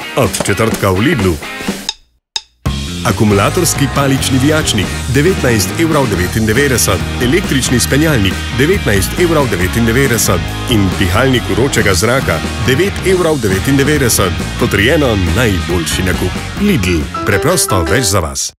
Od četrtka v Lidlu. Akumulatorski palični vijačnik 19,99 €, električni spenjalnik 19,99 € in pihalnik vročega zraka 9,99 €. Potrjeno najboljši nakup. Lidl, preprosto več za vas.